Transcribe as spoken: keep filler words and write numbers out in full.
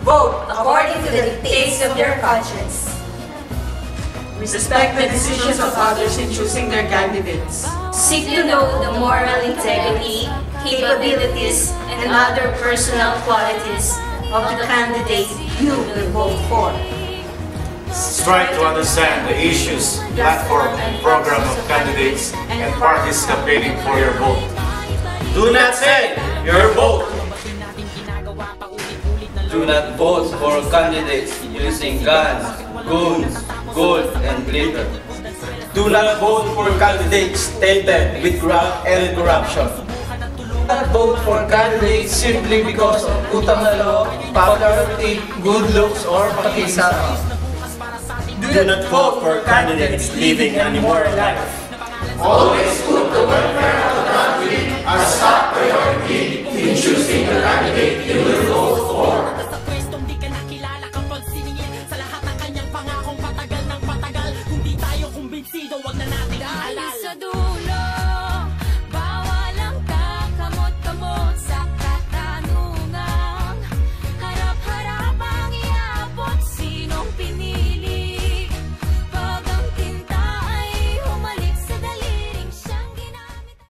Vote according to the dictates of your conscience. Respect the decisions of others in choosing their candidates. Seek to know the moral integrity, capabilities, and other personal qualities of the candidate you will vote for. Strive to understand the issues, platform, and program of candidates and parties campaigning for your vote. Do not sell your vote. Do not vote for candidates using guns, goons, gold, and glitter. Do not vote for candidates tainted with graft and corruption. Do not vote for candidates simply because of utang na loob, popularity, good looks, or pakisama. Do not vote for candidates living an immoral life. Always